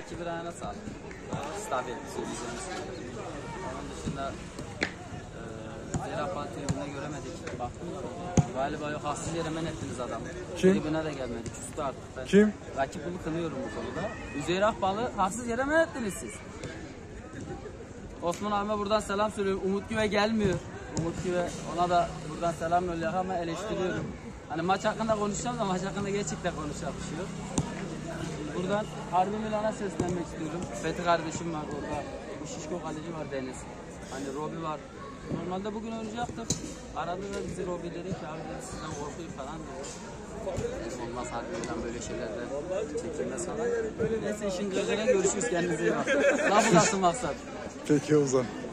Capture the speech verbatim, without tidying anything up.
rakibin ayağına sağlık. Stabil, söyleyeceğimiz gibi. Onun dışında e, Zeyra Fatih tribünde göremedik. Baktım da galiba yok, haksız yere men ettiniz adamı. Kim? Tribüne de gelmedik, üstü artık. Ben Kim? rakibimi kınıyorum bu konuda. Üzeyir Akbal'ı haksız yere men ettiniz siz. Osman abime buradan selam söylüyorum. Umut Güve gelmiyor. Umut Güve, ona da buradan selam yolluyor ama eleştiriyorum. Hani maç hakkında konuşacağım da maç hakkında gerçekten konuşacak bir şey yok. Buradan Harbi Milan'a seslenmek istiyorum. Fethi kardeşim var orada. Bu şişko kaleci var Deniz. Hani Robi var. Normalde bugün oynayacaktık. Aradı da bizi Robi dedi ki abi sizden korkuyor falan dedi. Olmaz Harbi Milan böyle şeylerde çekilmez falan. Neyse işin gırgırına görüşürüz, kendinize iyi bakın. Lafı nasıl maksat? Peki Ozan.